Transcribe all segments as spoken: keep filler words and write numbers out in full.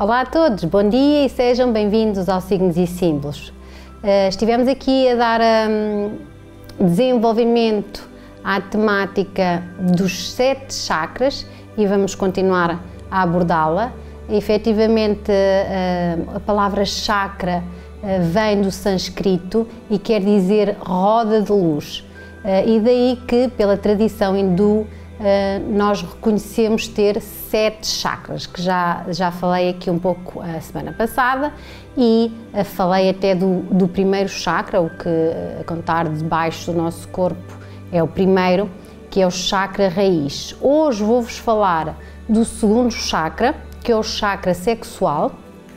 Olá a todos, bom dia e sejam bem-vindos ao Signos e Símbolos. Uh, estivemos aqui a dar um, desenvolvimento à temática dos sete chakras e vamos continuar a abordá-la. Efetivamente, uh, a palavra chakra uh, vem do sânscrito e quer dizer roda de luz. Uh, e daí que, pela tradição hindu, Uh, nós reconhecemos ter sete chakras, que já, já falei aqui um pouco a semana passada e uh, falei até do, do primeiro chakra, o que a contar de baixo do nosso corpo é o primeiro, que é o chakra raiz. Hoje vou-vos falar do segundo chakra, que é o chakra sexual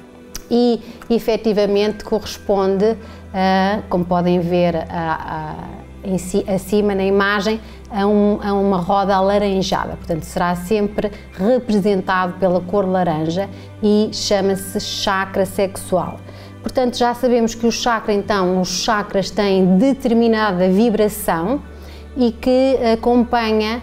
e efetivamente corresponde, a, como podem ver a, a, em si, acima na imagem, a, um, a uma roda alaranjada, portanto será sempre representado pela cor laranja e chama-se chakra sexual. Portanto já sabemos que o chakra, então, os chakras têm determinada vibração e que acompanha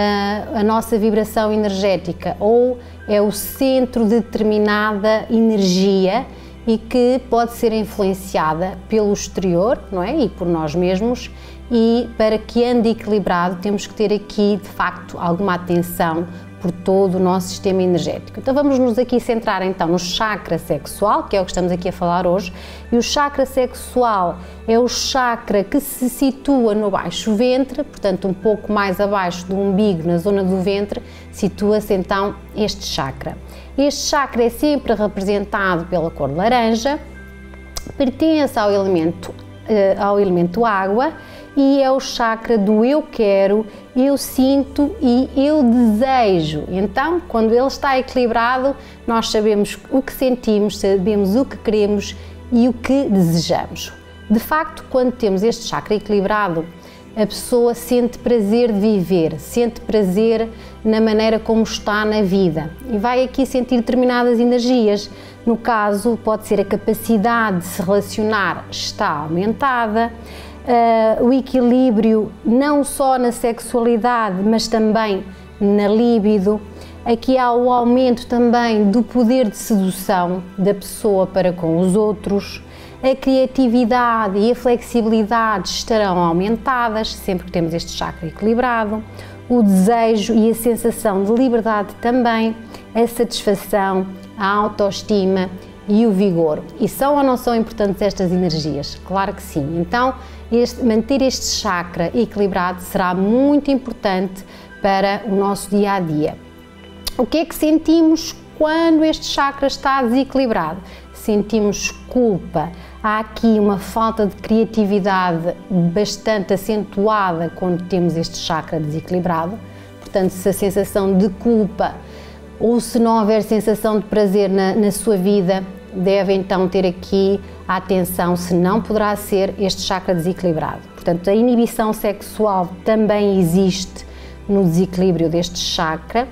a, a nossa vibração energética, ou é o centro de determinada energia e que pode ser influenciada pelo exterior, não é? E por nós mesmos, e para que ande equilibrado temos que ter aqui de facto alguma atenção por todo o nosso sistema energético. Então vamos nos aqui centrar então no chakra sexual, que é o que estamos aqui a falar hoje, e o chakra sexual é o chakra que se situa no baixo ventre, portanto um pouco mais abaixo do umbigo, na zona do ventre, situa-se então este chakra. Este chakra é sempre representado pela cor laranja, pertence ao elemento, ao elemento água e é o chakra do eu quero, eu sinto e eu desejo. Então, quando ele está equilibrado, nós sabemos o que sentimos, sabemos o que queremos e o que desejamos. De facto, quando temos este chakra equilibrado, a pessoa sente prazer de viver, sente prazer na maneira como está na vida e vai aqui sentir determinadas energias. No caso, pode ser a capacidade de se relacionar está aumentada, uh, o equilíbrio não só na sexualidade, mas também na libido. Aqui há o aumento também do poder de sedução da pessoa para com os outros. A criatividade e a flexibilidade estarão aumentadas sempre que temos este chakra equilibrado, o desejo e a sensação de liberdade também, a satisfação, a autoestima e o vigor. E são ou não são importantes estas energias? Claro que sim. Então, este, manter este chakra equilibrado será muito importante para o nosso dia a dia. O que é que sentimos quando este chakra está desequilibrado? Sentimos culpa. Há aqui uma falta de criatividade bastante acentuada quando temos este chakra desequilibrado. Portanto, se a sensação de culpa ou se não houver sensação de prazer na, na sua vida, deve então ter aqui a atenção, se não poderá ser este chakra desequilibrado. Portanto, a inibição sexual também existe no desequilíbrio deste chakra.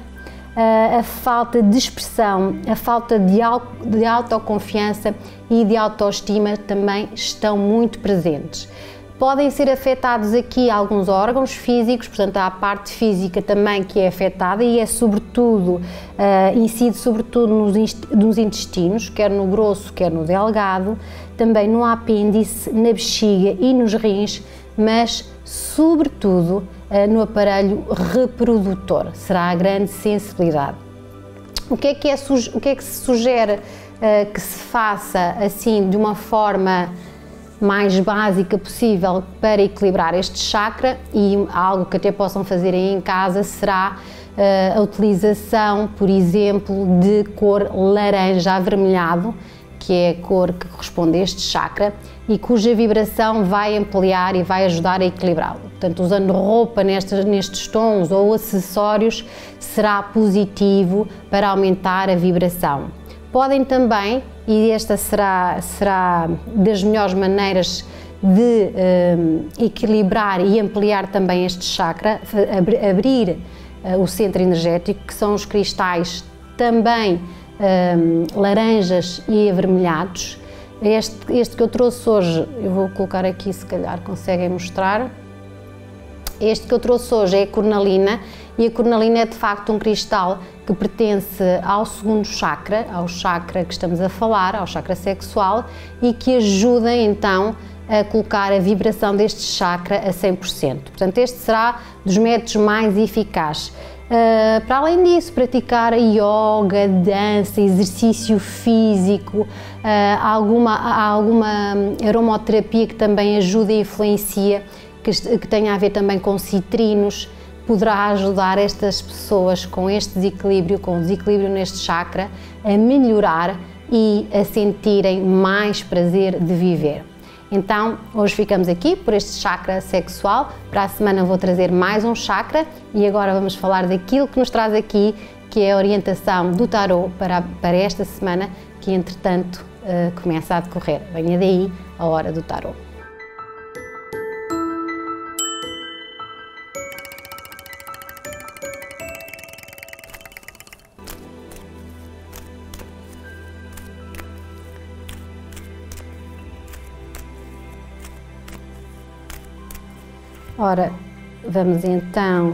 A falta de expressão, a falta de, de autoconfiança e de autoestima também estão muito presentes. Podem ser afetados aqui alguns órgãos físicos, portanto há a parte física também que é afetada e é sobretudo, uh, incide sobretudo nos, nos intestinos, quer no grosso, quer no delgado, também no apêndice, na bexiga e nos rins, mas sobretudo no aparelho reprodutor, será a grande sensibilidade. O que é que, é, o que, é que se sugere uh, que se faça assim de uma forma mais básica possível para equilibrar este chakra, e algo que até possam fazer aí em casa será uh, a utilização, por exemplo, de cor laranja avermelhado, que é a cor que corresponde a este chakra e cuja vibração vai ampliar e vai ajudar a equilibrá-lo. Portanto, usando roupa nestes, nestes tons ou acessórios será positivo para aumentar a vibração. Podem também, e esta será, será das melhores maneiras de um, equilibrar e ampliar também este chakra, abrir uh, o centro energético, que são os cristais também um, laranjas e avermelhados. Este, este que eu trouxe hoje, eu vou colocar aqui, se calhar conseguem mostrar. Este que eu trouxe hoje é a cornalina, e a cornalina é de facto um cristal que pertence ao segundo chakra, ao chakra que estamos a falar, ao chakra sexual, e que ajuda então a colocar a vibração deste chakra a cem por cento. Portanto, este será dos métodos mais eficazes. Uh, para além disso, praticar yoga, dança, exercício físico, uh, alguma, alguma aromaterapia que também ajuda e influencia, que, que tenha a ver também com citrinos, poderá ajudar estas pessoas com este desequilíbrio, com o desequilíbrio neste chakra, a melhorar e a sentirem mais prazer de viver. Então, hoje ficamos aqui por este chakra sexual. Para a semana vou trazer mais um chakra e agora vamos falar daquilo que nos traz aqui, que é a orientação do tarot para, para esta semana, que entretanto uh, começa a decorrer. Venha daí a hora do tarot. Ora, vamos então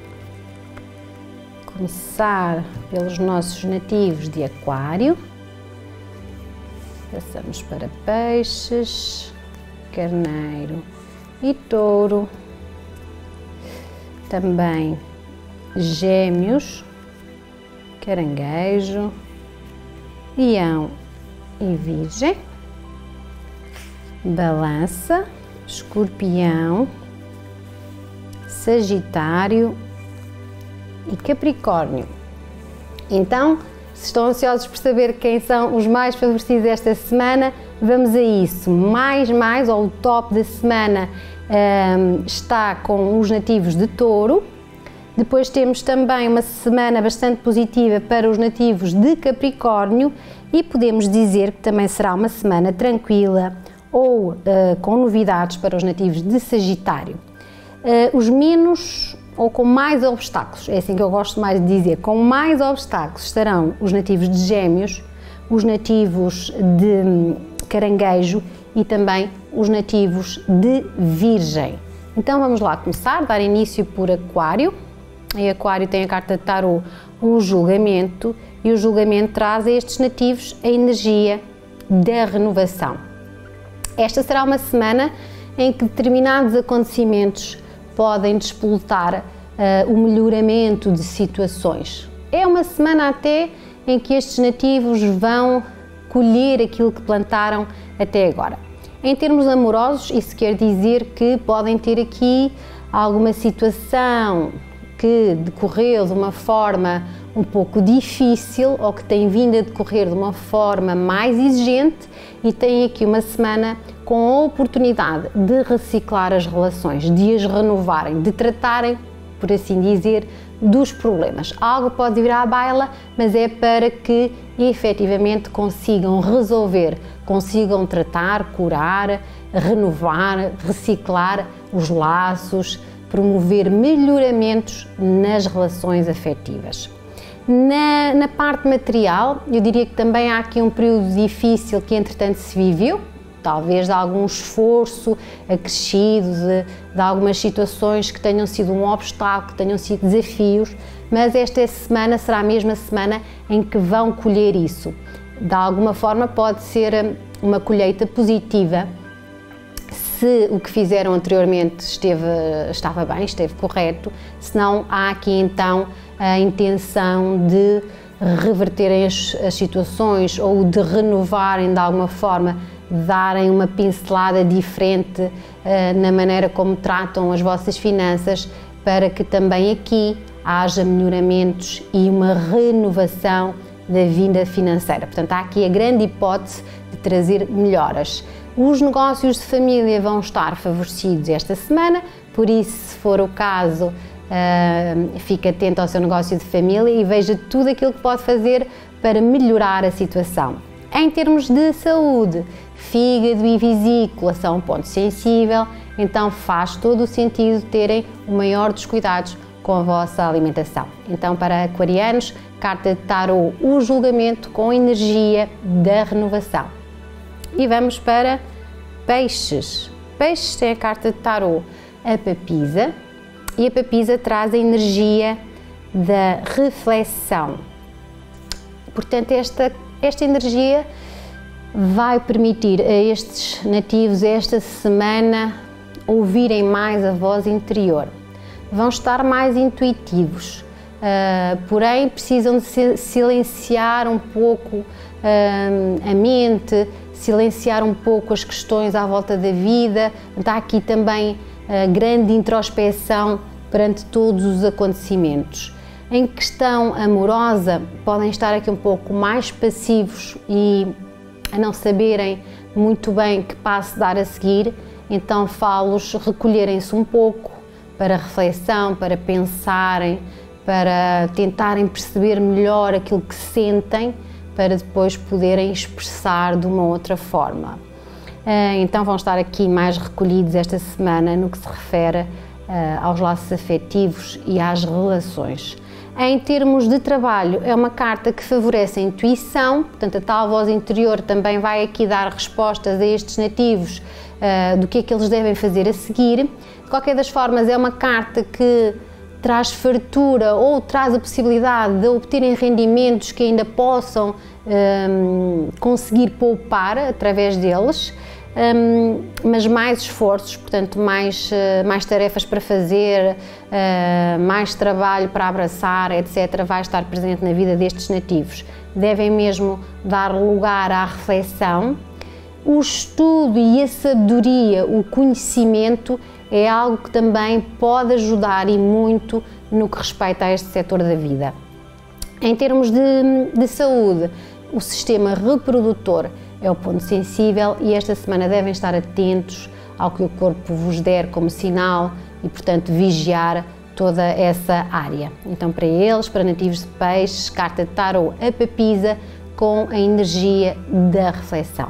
começar pelos nossos nativos de Aquário. Passamos para Peixes, Carneiro e Touro. Também Gêmeos, Caranguejo, Leão e Virgem. Balança, Escorpião, Sagitário e Capricórnio. Então, se estão ansiosos por saber quem são os mais favorecidos esta semana, vamos a isso. Mais, mais, ou o top da semana um, está com os nativos de Touro. Depois temos também uma semana bastante positiva para os nativos de Capricórnio e podemos dizer que também será uma semana tranquila ou uh, com novidades para os nativos de Sagitário. Uh, os menos ou com mais obstáculos, é assim que eu gosto mais de dizer, com mais obstáculos estarão os nativos de Gêmeos, os nativos de Caranguejo e também os nativos de Virgem. Então vamos lá começar, dar início por Aquário. Em Aquário tem a carta de tarot, o julgamento, e o julgamento traz a estes nativos a energia da renovação. Esta será uma semana em que determinados acontecimentos podem despoltar uh, o melhoramento de situações. É uma semana até em que estes nativos vão colher aquilo que plantaram até agora. Em termos amorosos, isso quer dizer que podem ter aqui alguma situação que decorreu de uma forma um pouco difícil ou que tem vindo a decorrer de uma forma mais exigente e tem aqui uma semana com a oportunidade de reciclar as relações, de as renovarem, de tratarem, por assim dizer, dos problemas. Algo pode vir à baila, mas é para que efetivamente consigam resolver, consigam tratar, curar, renovar, reciclar os laços, promover melhoramentos nas relações afetivas. Na, na parte material, eu diria que também há aqui um período difícil que entretanto se viveu, talvez de algum esforço acrescido, de, de algumas situações que tenham sido um obstáculo, que tenham sido desafios, mas esta semana será a mesma semana em que vão colher isso. De alguma forma pode ser uma colheita positiva, se o que fizeram anteriormente esteve, estava bem, esteve correto, senão há aqui então a intenção de reverterem as, as situações ou de renovarem de alguma forma, darem uma pincelada diferente uh, na maneira como tratam as vossas finanças, para que também aqui haja melhoramentos e uma renovação da vida financeira. Portanto, há aqui a grande hipótese de trazer melhoras. Os negócios de família vão estar favorecidos esta semana, por isso, se for o caso, uh, fique atento ao seu negócio de família e veja tudo aquilo que pode fazer para melhorar a situação. Em termos de saúde, fígado e vesícula são um ponto sensível, então faz todo o sentido terem o maior dos cuidados com a vossa alimentação. Então, para aquarianos, carta de tarot, o julgamento com energia da renovação. E vamos para Peixes. Peixes tem a carta de tarot, a papisa, e a papisa traz a energia da reflexão. Portanto, esta, esta energia vai permitir a estes nativos esta semana ouvirem mais a voz interior. Vão estar mais intuitivos, uh, porém precisam de silenciar um pouco uh, a mente, silenciar um pouco as questões à volta da vida. Está aqui também a grande introspeção perante todos os acontecimentos. Em questão amorosa, podem estar aqui um pouco mais passivos e a não saberem muito bem que passo dar a seguir, então falo-os recolherem-se um pouco para reflexão, para pensarem, para tentarem perceber melhor aquilo que sentem, para depois poderem expressar de uma outra forma. Então vão estar aqui mais recolhidos esta semana no que se refere aos laços afetivos e às relações. Em termos de trabalho, é uma carta que favorece a intuição, portanto a tal voz interior também vai aqui dar respostas a estes nativos uh, do que é que eles devem fazer a seguir. De qualquer das formas, é uma carta que traz fartura ou traz a possibilidade de obterem rendimentos que ainda possam um, conseguir poupar através deles. Um, mas mais esforços, portanto mais, uh, mais tarefas para fazer, uh, mais trabalho para abraçar, etcétera vai estar presente na vida destes nativos. Devem mesmo dar lugar à reflexão. O estudo e a sabedoria, o conhecimento é algo que também pode ajudar e muito no que respeita a este setor da vida. Em termos de, de saúde, o sistema reprodutor é o ponto sensível e esta semana devem estar atentos ao que o corpo vos der como sinal e, portanto, vigiar toda essa área. Então, para eles, para nativos de peixes, carta de tarô, a papisa com a energia da reflexão.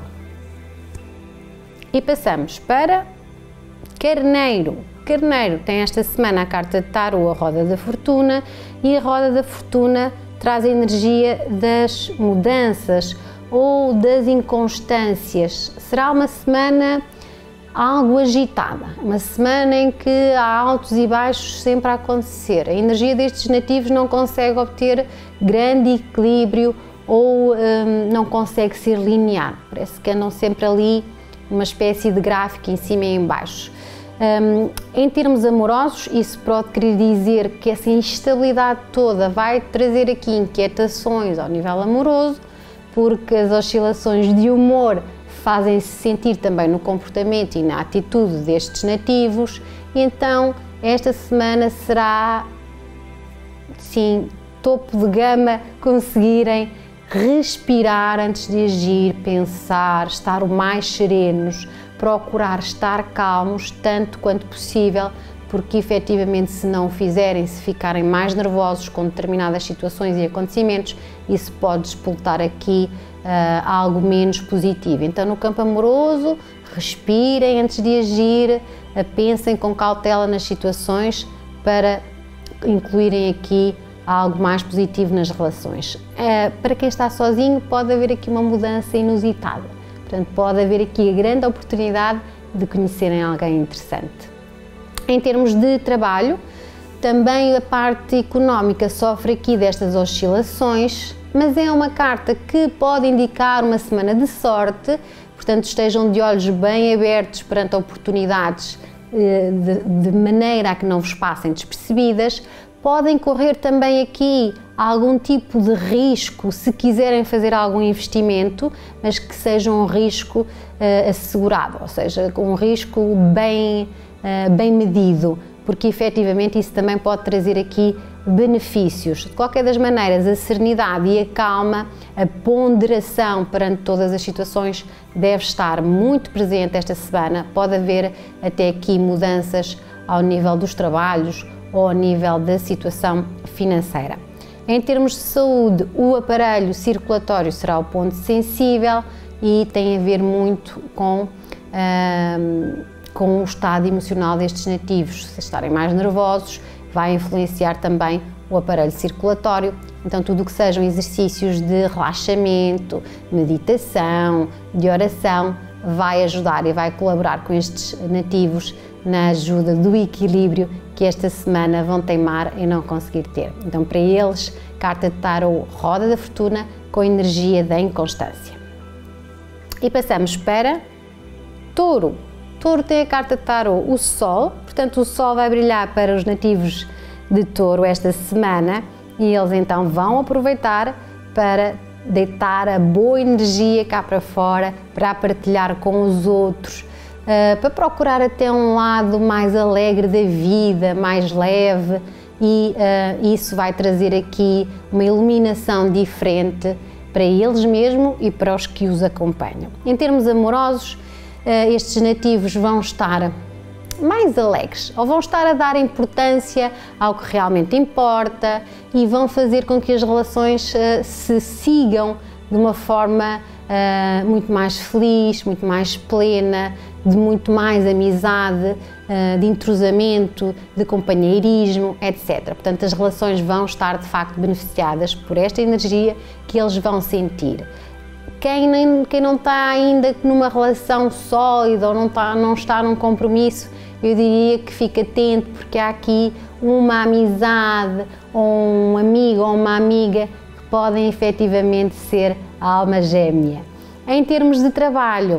E passamos para Carneiro. Carneiro tem esta semana a carta de tarô, a roda da fortuna, e a roda da fortuna traz a energia das mudanças ou das inconstâncias. Será uma semana algo agitada, uma semana em que há altos e baixos sempre a acontecer. A energia destes nativos não consegue obter grande equilíbrio ou hum, não consegue ser linear. Parece que andam sempre ali uma espécie de gráfico em cima e em baixo. Um, em termos amorosos, isso pode querer dizer que essa instabilidade toda vai trazer aqui inquietações ao nível amoroso, porque as oscilações de humor fazem-se sentir também no comportamento e na atitude destes nativos, e então esta semana será, sim, topo de gama conseguirem respirar antes de agir, pensar, estar o mais serenos, procurar estar calmos tanto quanto possível, porque efetivamente se não o fizerem, se ficarem mais nervosos com determinadas situações e acontecimentos, isso pode despoltar aqui uh, algo menos positivo. Então no campo amoroso, respirem antes de agir, uh, pensem com cautela nas situações para incluírem aqui algo mais positivo nas relações. Uh, para quem está sozinho pode haver aqui uma mudança inusitada, portanto pode haver aqui a grande oportunidade de conhecerem alguém interessante. Em termos de trabalho, também a parte económica sofre aqui destas oscilações, mas é uma carta que pode indicar uma semana de sorte, portanto estejam de olhos bem abertos perante oportunidades de, de maneira a que não vos passem despercebidas. Podem correr também aqui algum tipo de risco se quiserem fazer algum investimento, mas que seja um risco uh, assegurado, ou seja, um risco bem Uh, bem medido, porque efetivamente isso também pode trazer aqui benefícios. De qualquer das maneiras, a serenidade e a calma, a ponderação perante todas as situações deve estar muito presente esta semana. Pode haver até aqui mudanças ao nível dos trabalhos ou ao nível da situação financeira. Em termos de saúde, o aparelho circulatório será o ponto sensível e tem a ver muito com uh, com o estado emocional destes nativos. Se estarem mais nervosos, vai influenciar também o aparelho circulatório. Então tudo o que sejam exercícios de relaxamento, meditação, de oração, vai ajudar e vai colaborar com estes nativos na ajuda do equilíbrio que esta semana vão teimar em não conseguir ter. Então, para eles, carta de tarot, roda da fortuna com energia da inconstância. E passamos para Touro. Touro tem a carta de tarot, o Sol, portanto o Sol vai brilhar para os nativos de Touro esta semana e eles então vão aproveitar para deitar a boa energia cá para fora, para partilhar com os outros, uh, para procurar até um lado mais alegre da vida, mais leve, e uh, isso vai trazer aqui uma iluminação diferente para eles mesmos e para os que os acompanham. Em termos amorosos, uh, estes nativos vão estar mais alegres, ou vão estar a dar importância ao que realmente importa e vão fazer com que as relações uh, se sigam de uma forma uh, muito mais feliz, muito mais plena, de muito mais amizade, uh, de entrosamento, de companheirismo, etcétera. Portanto, as relações vão estar de facto beneficiadas por esta energia que eles vão sentir. Quem, nem, quem não está ainda numa relação sólida ou não está, não está num compromisso, eu diria que fique atento, porque há aqui uma amizade, ou um amigo ou uma amiga que podem efetivamente ser a alma gêmea. Em termos de trabalho,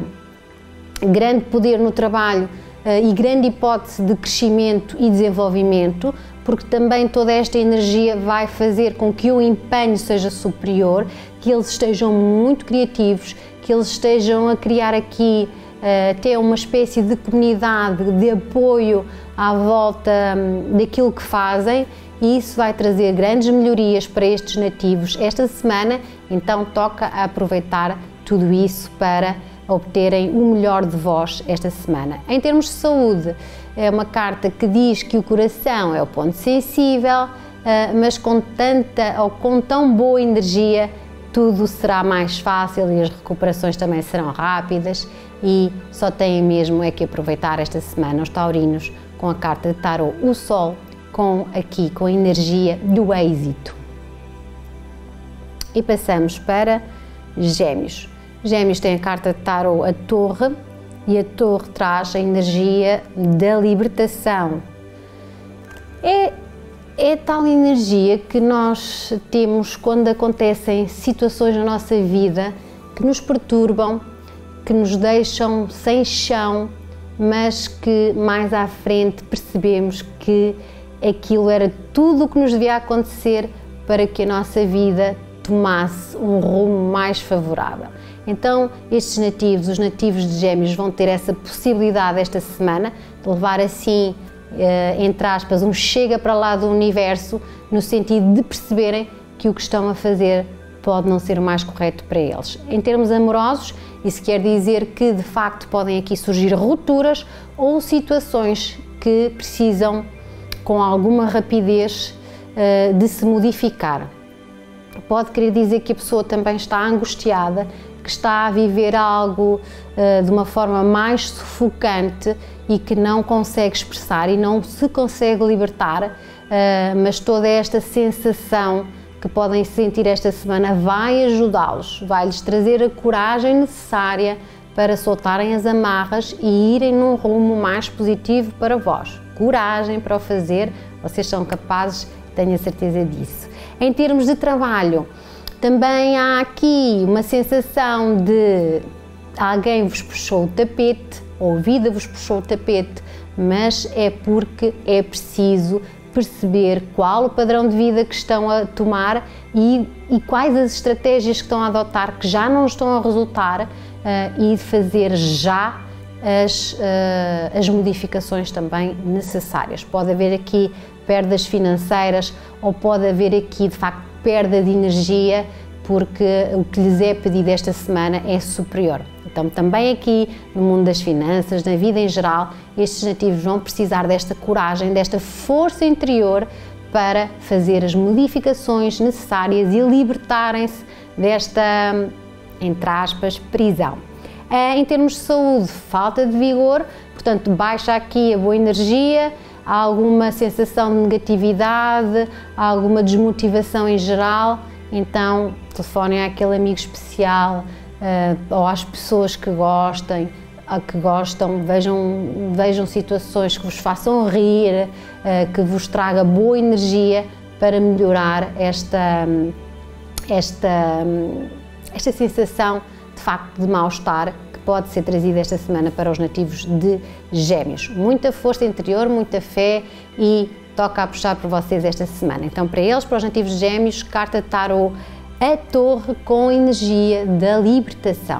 grande poder no trabalho uh, e grande hipótese de crescimento e desenvolvimento, porque também toda esta energia vai fazer com que o empenho seja superior, que eles estejam muito criativos, que eles estejam a criar aqui uh, até uma espécie de comunidade de apoio à volta um, daquilo que fazem, e isso vai trazer grandes melhorias para estes nativos esta semana. Então toca a aproveitar tudo isso para obterem o melhor de vós esta semana. Em termos de saúde, é uma carta que diz que o coração é o ponto sensível, mas com tanta ou com tão boa energia, tudo será mais fácil e as recuperações também serão rápidas, e só têm mesmo é que aproveitar esta semana os taurinos com a carta de tarot, o Sol, com aqui com a energia do êxito. E passamos para Gêmeos. Gêmeos tem a carta de tarot, a Torre, e a Torre traz a energia da libertação. É, é tal energia que nós temos quando acontecem situações na nossa vida que nos perturbam, que nos deixam sem chão, mas que mais à frente percebemos que aquilo era tudo o que nos devia acontecer para que a nossa vida tomasse um rumo mais favorável. Então, estes nativos, os nativos de Gêmeos, vão ter essa possibilidade esta semana de levar assim, eh, entre aspas, um chega para lá do universo, no sentido de perceberem que o que estão a fazer pode não ser o mais correto para eles. Em termos amorosos, isso quer dizer que de facto podem aqui surgir rupturas ou situações que precisam, com alguma rapidez, eh, de se modificar. Pode querer dizer que a pessoa também está angustiada, que está a viver algo uh, de uma forma mais sufocante e que não consegue expressar e não se consegue libertar, uh, mas toda esta sensação que podem sentir esta semana vai ajudá-los, vai-lhes trazer a coragem necessária para soltarem as amarras e irem num rumo mais positivo para vós. Coragem para o fazer, vocês são capazes, tenho a certeza disso. Em termos de trabalho, também há aqui uma sensação de alguém vos puxou o tapete, ou a vida vos puxou o tapete, mas é porque é preciso perceber qual o padrão de vida que estão a tomar e, e quais as estratégias que estão a adotar que já não estão a resultar, uh, e fazer já as, uh, as modificações também necessárias. Pode haver aqui perdas financeiras ou pode haver aqui de facto perda de energia, porque o que lhes é pedido esta semana é superior. Então também aqui no mundo das finanças, na vida em geral, estes nativos vão precisar desta coragem, desta força interior para fazer as modificações necessárias e libertarem-se desta, entre aspas, prisão. Em termos de saúde, falta de vigor, portanto baixa aqui a boa energia, há alguma sensação de negatividade, há alguma desmotivação em geral, então telefonem àquele amigo especial, uh, ou às pessoas que gostem, a que gostam, vejam, vejam situações que vos façam rir, que vos traga boa energia para melhorar esta, esta, esta sensação de facto de mal-estar que pode ser trazida esta semana para os nativos de Gêmeos. Muita força interior, muita fé e toca a puxar por vocês esta semana. Então, para eles, para os nativos de Gêmeos, carta de tarot, a Torre com energia da libertação.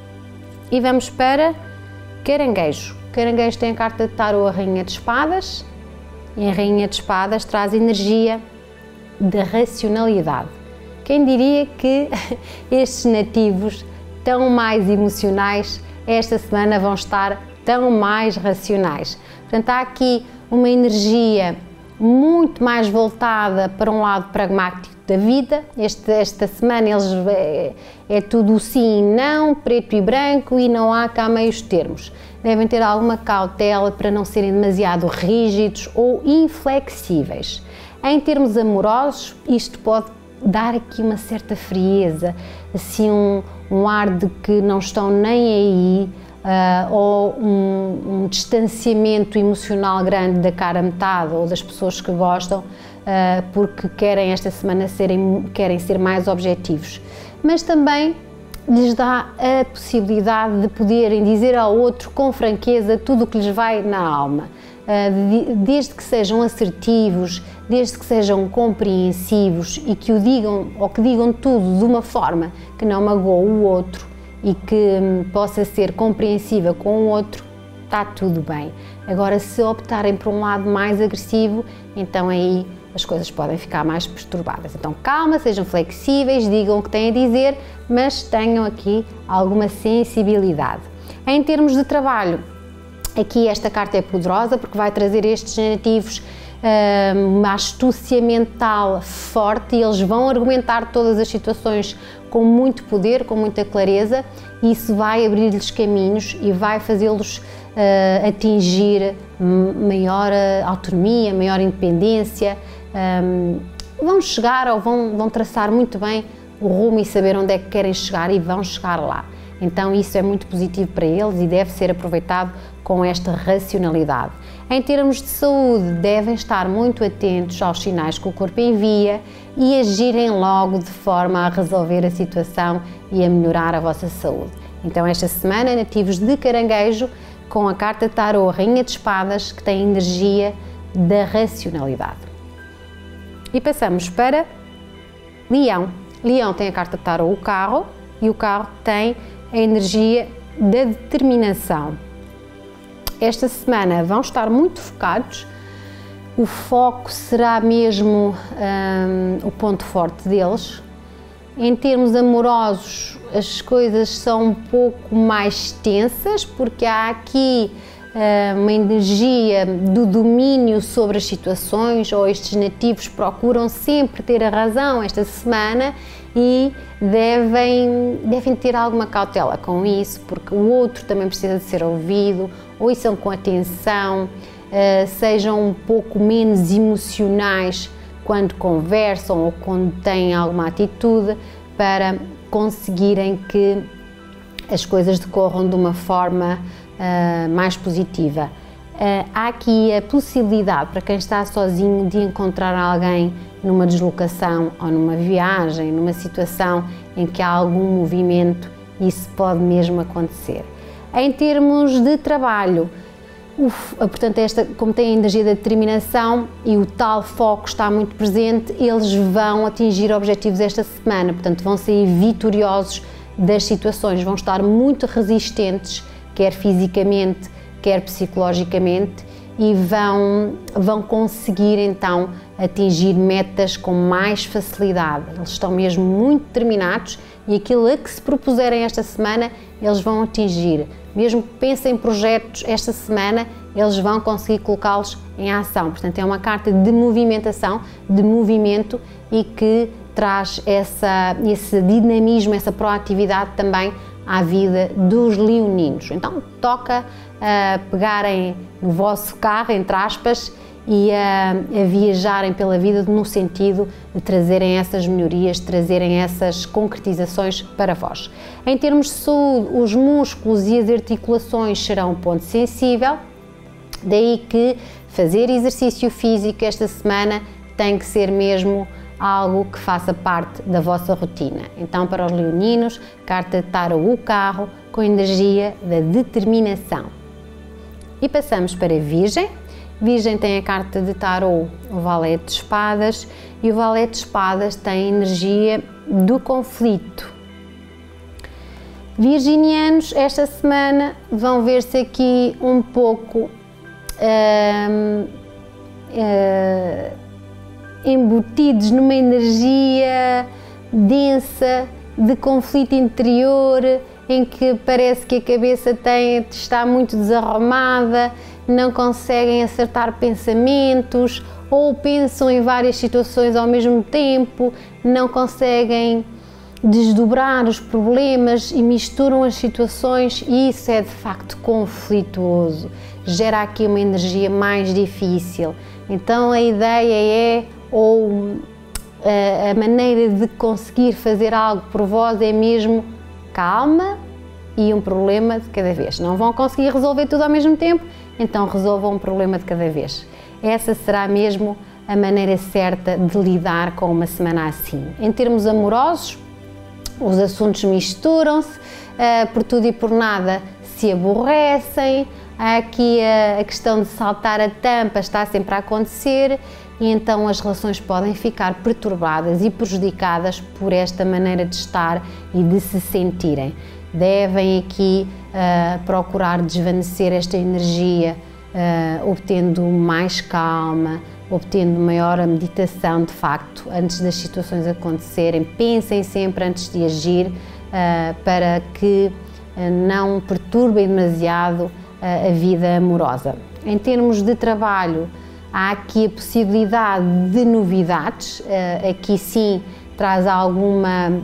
E vamos para Caranguejo. Caranguejo tem a carta de tarot, a Rainha de Espadas, e a Rainha de Espadas traz energia da racionalidade. Quem diria que estes nativos tão mais emocionais esta semana vão estar tão mais racionais? Portanto, há aqui uma energia muito mais voltada para um lado pragmático da vida. Este, esta semana eles, é, é tudo sim e não, preto e branco, e não há cá meios termos. Devem ter alguma cautela para não serem demasiado rígidos ou inflexíveis. Em termos amorosos, isto pode dar aqui uma certa frieza, assim um, um ar de que não estão nem aí, uh, ou um, um distanciamento emocional grande da cara metade ou das pessoas que gostam, uh, porque querem esta semana serem, querem ser mais objetivos. Mas também lhes dá a possibilidade de poderem dizer ao outro com franqueza tudo o que lhes vai na alma. Desde que sejam assertivos, desde que sejam compreensivos e que o digam, ou que digam tudo de uma forma que não magoe o outro e que possa ser compreensiva com o outro, está tudo bem. Agora, se optarem por um lado mais agressivo, então aí as coisas podem ficar mais perturbadas. Então calma, sejam flexíveis, digam o que têm a dizer, mas tenham aqui alguma sensibilidade. Em termos de trabalho, aqui esta carta é poderosa porque vai trazer estes nativos uma astúcia mental forte e eles vão argumentar todas as situações com muito poder, com muita clareza, e isso vai abrir-lhes caminhos e vai fazê-los uh, atingir maior autonomia, maior independência, um, vão chegar ou vão, vão traçar muito bem o rumo e saber onde é que querem chegar e vão chegar lá. Então isso é muito positivo para eles e deve ser aproveitado com esta racionalidade. Em termos de saúde, devem estar muito atentos aos sinais que o corpo envia e agirem logo de forma a resolver a situação e a melhorar a vossa saúde. Então esta semana, nativos de Caranguejo, com a carta tarot Rainha de Espadas, que tem energia da racionalidade. E passamos para Leão. Leão tem a carta tarot o Carro e o Carro tem a energia da determinação. Esta semana vão estar muito focados, o foco será mesmo um, o ponto forte deles. Em termos amorosos, as coisas são um pouco mais tensas, porque há aqui uh, uma energia do domínio sobre as situações, ou estes nativos procuram sempre ter a razão esta semana e devem, devem ter alguma cautela com isso, porque o outro também precisa de ser ouvido, ouçam com atenção, uh, sejam um pouco menos emocionais quando conversam ou quando têm alguma atitude, para conseguirem que as coisas decorram de uma forma uh, mais positiva. Uh, há aqui a possibilidade para quem está sozinho de encontrar alguém numa deslocação ou numa viagem, numa situação em que há algum movimento, isso pode mesmo acontecer. Em termos de trabalho, Uf, portanto, esta, como tem a energia da determinação e o tal foco está muito presente, eles vão atingir objetivos esta semana, portanto vão sair vitoriosos das situações, vão estar muito resistentes, quer fisicamente, quer psicologicamente, e vão, vão conseguir então atingir metas com mais facilidade. Eles estão mesmo muito determinados e aquilo a que se propuserem esta semana, eles vão atingir. Mesmo que pensem em projetos esta semana, eles vão conseguir colocá-los em ação. Portanto, é uma carta de movimentação, de movimento, e que traz essa, esse dinamismo, essa proatividade também à vida dos leoninos. Então, toca uh, pegarem no vosso carro, entre aspas, e a, a viajarem pela vida no sentido de trazerem essas melhorias, de trazerem essas concretizações para vós. Em termos de saúde, os músculos e as articulações serão um ponto sensível, daí que fazer exercício físico esta semana tem que ser mesmo algo que faça parte da vossa rotina. Então, para os leoninos, carta de tarot, o carro, com energia da determinação. E passamos para a Virgem. Virgem tem a carta de tarot, o valete de espadas, e o valete de espadas tem energia do conflito. Virginianos, esta semana vão ver-se aqui um pouco hum, hum, embutidos numa energia densa de conflito interior, em que parece que a cabeça tem, está muito desarrumada, não conseguem acertar pensamentos, ou pensam em várias situações ao mesmo tempo, não conseguem desdobrar os problemas e misturam as situações, e isso é de facto conflituoso, gera aqui uma energia mais difícil. Então a ideia é, ou a, a maneira de conseguir fazer algo por vós é mesmo calma e um problema de cada vez. Não vão conseguir resolver tudo ao mesmo tempo, então resolvam um problema de cada vez. Essa será mesmo a maneira certa de lidar com uma semana assim. Em termos amorosos, os assuntos misturam-se, por tudo e por nada se aborrecem, aqui a questão de saltar a tampa está sempre a acontecer, e então as relações podem ficar perturbadas e prejudicadas por esta maneira de estar e de se sentirem. Devem aqui uh, procurar desvanecer esta energia, uh, obtendo mais calma, obtendo maior meditação de facto antes das situações acontecerem. Pensem sempre antes de agir, uh, para que uh, não perturbem demasiado uh, a vida amorosa. Em termos de trabalho, há aqui a possibilidade de novidades, uh, aqui sim traz alguma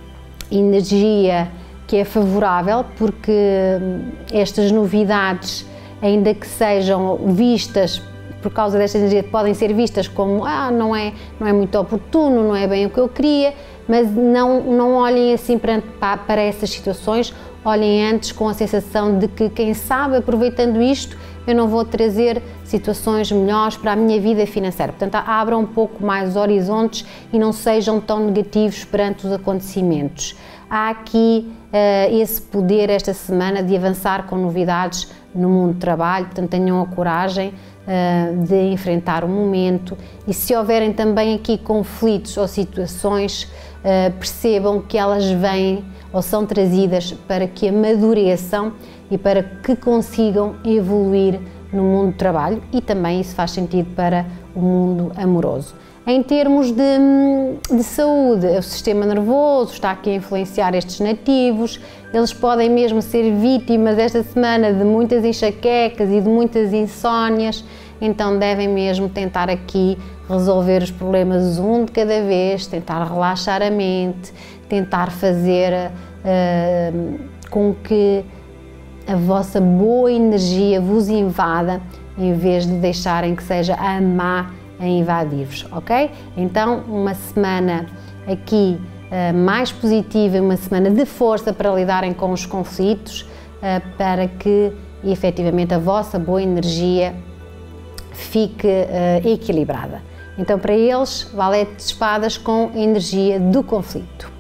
energia que é favorável, porque estas novidades, ainda que sejam vistas por causa desta energia, podem ser vistas como ah, não é, não é muito oportuno, não é bem o que eu queria, mas não, não olhem assim para, para essas situações, olhem antes com a sensação de que, quem sabe, aproveitando isto, eu não vou trazer situações melhores para a minha vida financeira. Portanto, abram um pouco mais os horizontes e não sejam tão negativos perante os acontecimentos. Há aqui uh, esse poder esta semana de avançar com novidades no mundo do trabalho, portanto tenham a coragem uh, de enfrentar o momento, e se houverem também aqui conflitos ou situações, uh, percebam que elas vêm ou são trazidas para que amadureçam e para que consigam evoluir no mundo do trabalho, e também isso faz sentido para o mundo amoroso. Em termos de, de saúde, o sistema nervoso está aqui a influenciar estes nativos, eles podem mesmo ser vítimas esta semana de muitas enxaquecas e de muitas insónias, então devem mesmo tentar aqui resolver os problemas um de cada vez, tentar relaxar a mente, tentar fazer uh, com que a vossa boa energia vos invada, em vez de deixarem que seja a má a invadir-vos, ok? Então, uma semana aqui uh, mais positiva, uma semana de força para lidarem com os conflitos, uh, para que efetivamente a vossa boa energia fique uh, equilibrada. Então, para eles, valete de espadas com energia do conflito.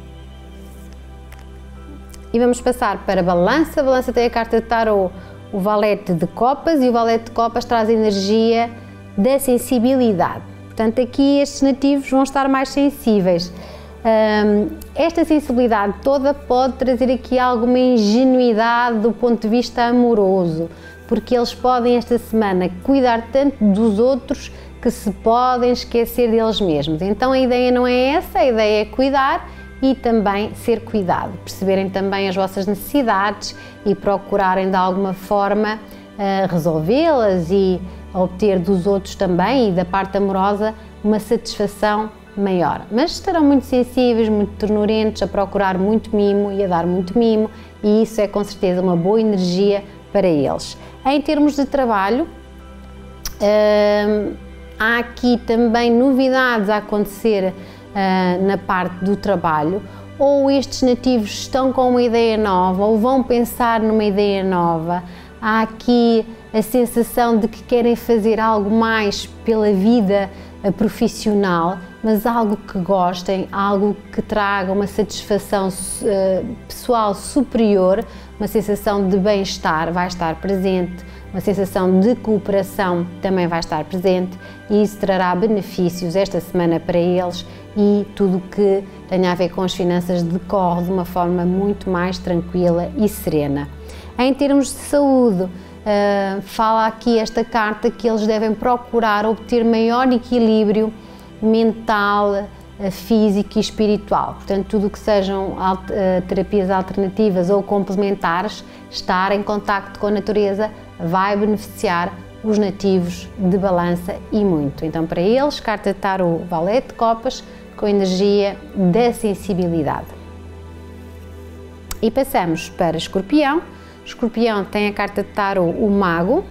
E vamos passar para a balança. A balança tem a carta de tarot, o valete de copas, e o valete de copas traz a energia da sensibilidade. Portanto, aqui estes nativos vão estar mais sensíveis. Um, esta sensibilidade toda pode trazer aqui alguma ingenuidade do ponto de vista amoroso, porque eles podem esta semana cuidar tanto dos outros que se podem esquecer deles mesmos. Então a ideia não é essa, a ideia é cuidar e também ser cuidado, perceberem também as vossas necessidades e procurarem de alguma forma uh, resolvê-las e obter dos outros também, e da parte amorosa, uma satisfação maior. Mas estarão muito sensíveis, muito ternurentos, a procurar muito mimo e a dar muito mimo, e isso é com certeza uma boa energia para eles. Em termos de trabalho, Uh, há aqui também novidades a acontecer uh, na parte do trabalho, ou estes nativos estão com uma ideia nova ou vão pensar numa ideia nova. Há aqui a sensação de que querem fazer algo mais pela vida profissional, mas algo que gostem, algo que traga uma satisfação uh, pessoal superior, uma sensação de bem-estar vai estar presente, uma sensação de cooperação também vai estar presente, e isso trará benefícios esta semana para eles, e tudo o que tenha a ver com as finanças decorre de uma forma muito mais tranquila e serena. Em termos de saúde, Uh, fala aqui esta carta que eles devem procurar obter maior equilíbrio mental, uh, físico e espiritual. Portanto, tudo o que sejam alt uh, terapias alternativas ou complementares, estar em contacto com a natureza vai beneficiar os nativos de Balança e muito. Então, para eles, carta de tarô Valete de Copas com energia da sensibilidade. E passamos para Escorpião. Escorpião tem a carta de tarô o Mago,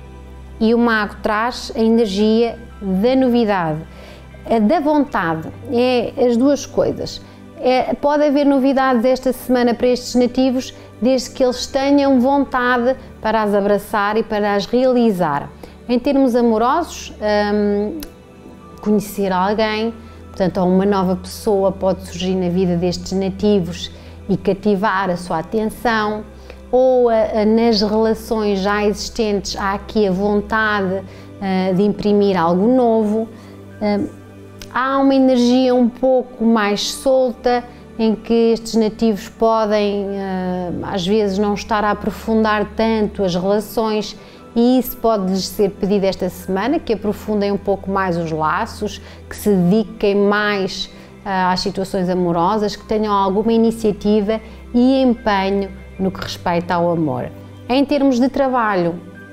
e o Mago traz a energia da novidade, da vontade, é as duas coisas. É, pode haver novidades esta semana para estes nativos, desde que eles tenham vontade para as abraçar e para as realizar. Em termos amorosos, hum, conhecer alguém, portanto, uma nova pessoa pode surgir na vida destes nativos e cativar a sua atenção. Ou a, a, nas relações já existentes há aqui a vontade uh, de imprimir algo novo. Uh, há uma energia um pouco mais solta, em que estes nativos podem, uh, às vezes, não estar a aprofundar tanto as relações, e isso pode-lhes ser pedido esta semana, que aprofundem um pouco mais os laços, que se dediquem mais uh, às situações amorosas, que tenham alguma iniciativa e empenho no que respeita ao amor. Em termos de trabalho,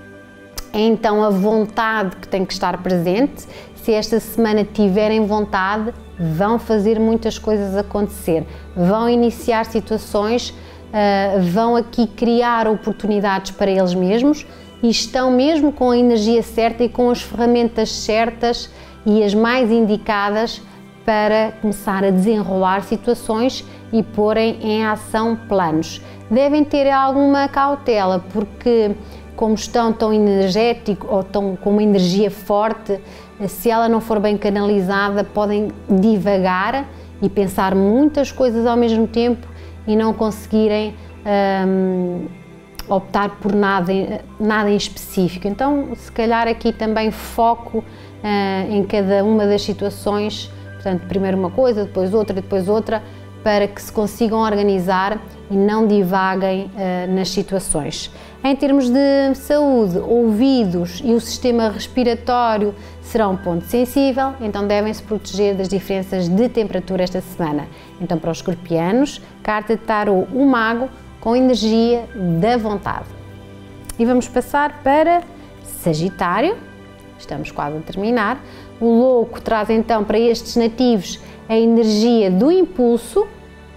é então a vontade que tem que estar presente. Se esta semana tiverem vontade, vão fazer muitas coisas acontecer, vão iniciar situações, vão aqui criar oportunidades para eles mesmos, e estão mesmo com a energia certa e com as ferramentas certas e as mais indicadas para começar a desenrolar situações e porem em ação planos. Devem ter alguma cautela, porque como estão tão energéticos ou estão com uma energia forte, se ela não for bem canalizada, podem divagar e pensar muitas coisas ao mesmo tempo e não conseguirem hum, optar por nada, nada em específico. Então, se calhar aqui também foco uh, em cada uma das situações, portanto, primeiro uma coisa, depois outra, depois outra, para que se consigam organizar e não divaguem uh, nas situações. Em termos de saúde, ouvidos e o sistema respiratório serão um ponto sensível, então devem-se proteger das diferenças de temperatura esta semana. Então, para os escorpianos, carta de tarô o Mago com energia da vontade. E vamos passar para Sagitário, estamos quase a terminar. O Louco traz então para estes nativos a energia do impulso.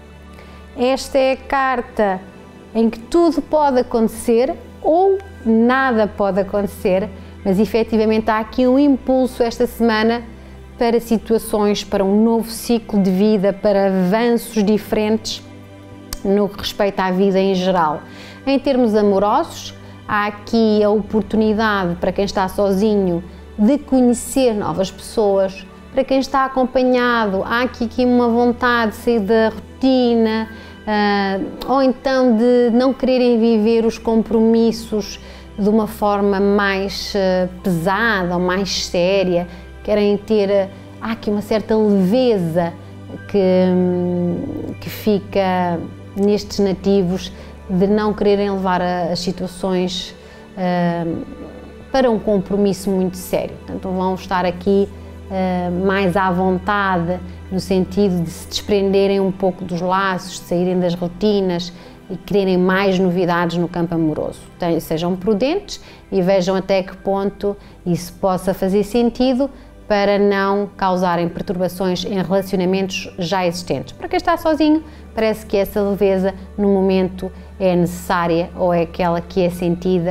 Esta é a carta em que tudo pode acontecer ou nada pode acontecer, mas efetivamente há aqui um impulso esta semana para situações, para um novo ciclo de vida, para avanços diferentes no que respeita à vida em geral. Em termos amorosos, há aqui a oportunidade para quem está sozinho de conhecer novas pessoas. Para quem está acompanhado, há aqui, aqui uma vontade de sair da rotina, uh, ou então de não quererem viver os compromissos de uma forma mais uh, pesada ou mais séria, querem ter, uh, há aqui uma certa leveza que, um, que fica nestes nativos de não quererem levar a, as situações uh, para um compromisso muito sério. Portanto, vão estar aqui uh, mais à vontade, no sentido de se desprenderem um pouco dos laços, de saírem das rotinas e quererem mais novidades no campo amoroso. Então, sejam prudentes e vejam até que ponto isso possa fazer sentido para não causarem perturbações em relacionamentos já existentes. Para quem está sozinho, parece que essa leveza no momento é necessária ou é aquela que é sentida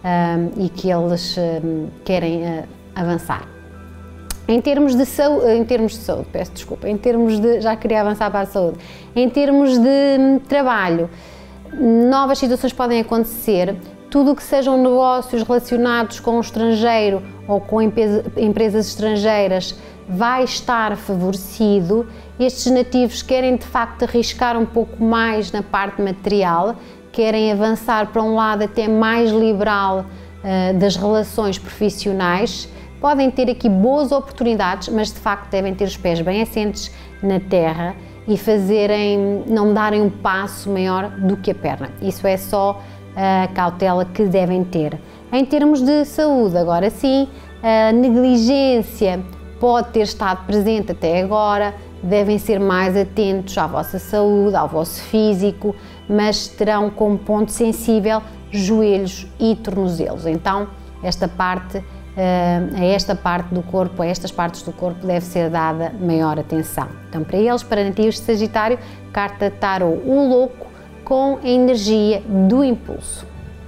um, e que eles um, querem uh, avançar. Em termos de saúde, em termos de saúde, peço desculpa, em termos de, já queria avançar para a saúde, em termos de um, trabalho, novas situações podem acontecer. Tudo o que sejam negócios relacionados com o estrangeiro ou com empresas estrangeiras vai estar favorecido. Estes nativos querem de facto arriscar um pouco mais na parte material, querem avançar para um lado até mais liberal uh, das relações profissionais. Podem ter aqui boas oportunidades, mas de facto devem ter os pés bem assentes na terra e fazerem, não darem um passo maior do que a perna. Isso é só a cautela que devem ter. Em termos de saúde, agora sim, a negligência pode ter estado presente até agora, devem ser mais atentos à vossa saúde, ao vosso físico, mas terão como ponto sensível joelhos e tornozelos. Então, esta parte, a esta parte do corpo, a estas partes do corpo deve ser dada maior atenção. Então, para eles, para nativos de Sagitário, carta Tarot, o louco, com a energia do impulso.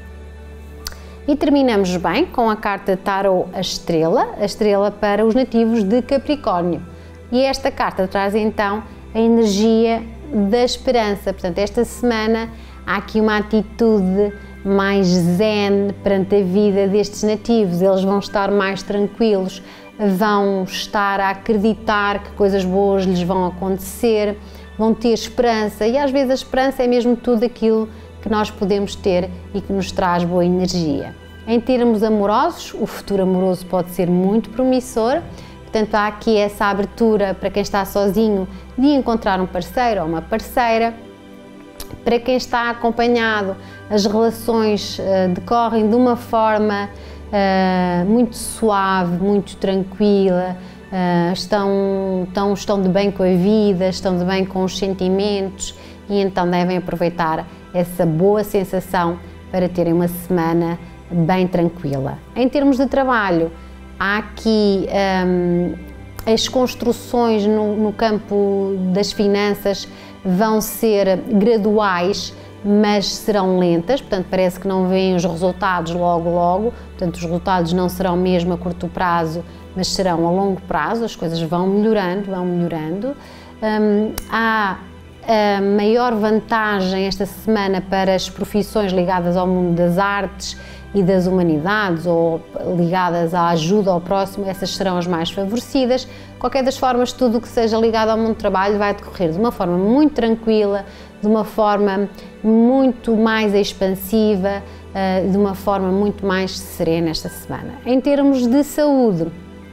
E terminamos bem com a carta Tarot, a estrela, a estrela para os nativos de Capricórnio. E esta carta traz então a energia da esperança. Portanto, esta semana há aqui uma atitude mais zen perante a vida destes nativos. Eles vão estar mais tranquilos, vão estar a acreditar que coisas boas lhes vão acontecer, vão ter esperança, e às vezes a esperança é mesmo tudo aquilo que nós podemos ter e que nos traz boa energia. Em termos amorosos, o futuro amoroso pode ser muito promissor, portanto há aqui essa abertura para quem está sozinho de encontrar um parceiro ou uma parceira. Para quem está acompanhado, as relações uh, decorrem de uma forma uh, muito suave, muito tranquila. Uh, estão, estão, estão de bem com a vida, estão de bem com os sentimentos, e então devem aproveitar essa boa sensação para terem uma semana bem tranquila. Em termos de trabalho, há aqui um, as construções no, no campo das finanças vão ser graduais, mas serão lentas, portanto parece que não veem os resultados logo logo, portanto os resultados não serão mesmo a curto prazo, mas serão a longo prazo, as coisas vão melhorando, vão melhorando. Um, há a maior vantagem esta semana para as profissões ligadas ao mundo das artes e das humanidades ou ligadas à ajuda ao próximo, essas serão as mais favorecidas. Qualquer das formas, tudo o que seja ligado ao mundo do trabalho vai decorrer de uma forma muito tranquila, de uma forma muito mais expansiva, de uma forma muito mais serena esta semana. Em termos de saúde,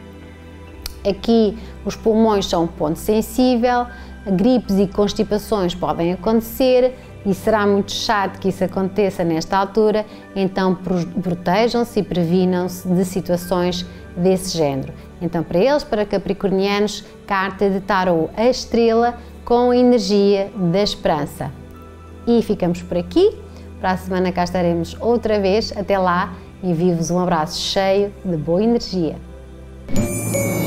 aqui os pulmões são um ponto sensível, gripes e constipações podem acontecer e será muito chato que isso aconteça nesta altura, então protejam-se e previnam-se de situações desse género. Então para eles, para capricornianos, carta de Tarot, a estrela com a energia da esperança. E ficamos por aqui, para a semana cá estaremos outra vez, até lá, envio-vos um abraço cheio de boa energia.